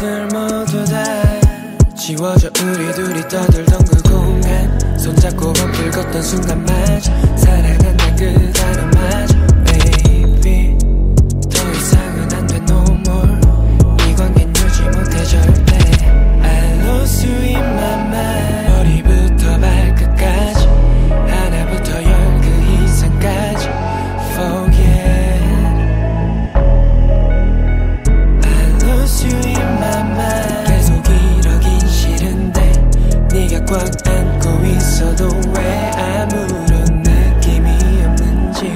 것들 모두 다 지워져 우리 둘이 떠들던 그 공간 손잡고 밤길 걷던 순간마저 사랑한다 그 단어마저 Baby 더 이상은 안 돼 no more 이 관계는 유지 못해 절대 I lost you in my mind 머리부터 발끝까지 하나부터 열 그 이상까지 Forget I lost you in my mind 계속 이러긴 싫은데 네가 꽉 안고 있어도 왜 아무런 느낌이 없는지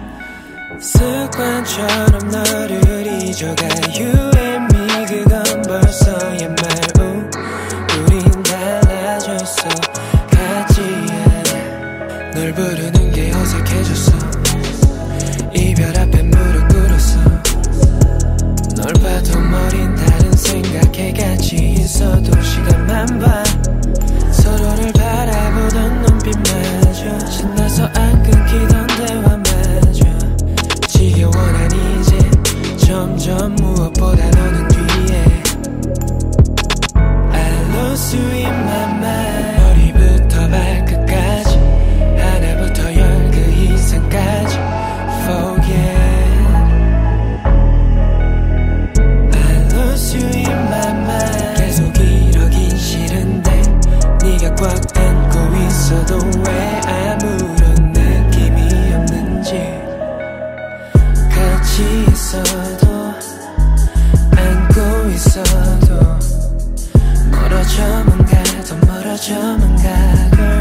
습관처럼 너를 잊어가 You and me 그건 벌써 옛말 우린 달라졌어 같지 않아 널 부르는 게 어색해졌어 이별 앞에 무릎 꿇었어 널 봐도 머린 다른 생각에 같이 있어도 시간만 봐 서로를 바라보던 눈빛마저 신나서 안 끊기던 대화마저 지겨워 난 이제 점점 무엇보다 너는 뒤에 I lost you in my mind 머리부터 발끝까지 하나부터 열 그 이상까지 Forget I lost you in my mind 계속 이러긴 싫은데 네가 꽉 안고 있어도 왜 아무런 느낌이 없는지 같이 있어도 안고 있어도 멀어져만 가 더 멀어져만 가 girl